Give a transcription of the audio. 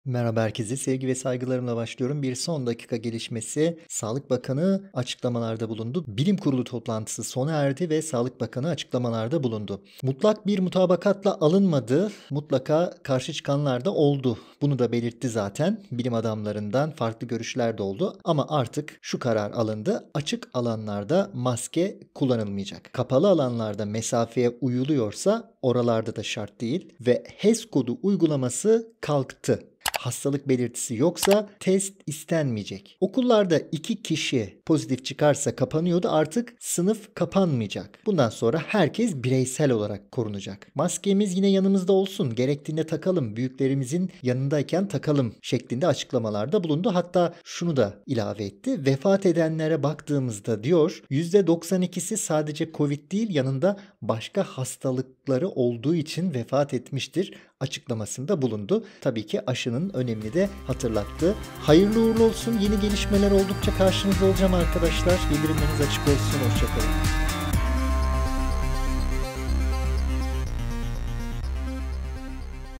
Merhaba herkese, sevgi ve saygılarımla başlıyorum. Bir son dakika gelişmesi, Sağlık Bakanı açıklamalarda bulundu. Bilim Kurulu toplantısı sona erdi ve Sağlık Bakanı açıklamalarda bulundu. Mutlak bir mutabakatla alınmadı, mutlaka karşı çıkanlar da oldu. Bunu da belirtti zaten. Bilim adamlarından farklı görüşler de oldu. Ama artık şu karar alındı. Açık alanlarda maske kullanılmayacak. Kapalı alanlarda mesafeye uyuluyorsa oralarda da şart değil. Ve HES kodu uygulaması kalktı. Hastalık belirtisi yoksa test istenmeyecek. Okullarda 2 kişi pozitif çıkarsa kapanıyordu, artık sınıf kapanmayacak. Bundan sonra herkes bireysel olarak korunacak. Maskemiz yine yanımızda olsun, gerektiğinde takalım, büyüklerimizin yanındayken takalım şeklinde açıklamalarda bulundu. Hatta şunu da ilave etti. Vefat edenlere baktığımızda diyor %92'si sadece Covid değil, yanında başka hastalıkları olduğu için vefat etmiştir açıklamasında bulundu. Tabii ki aşının önemini de hatırlattı. Hayırlı uğurlu olsun. Yeni gelişmeler oldukça karşınızda olacağım arkadaşlar. Bildirimleriniz açık olsun. Hoşçakalın.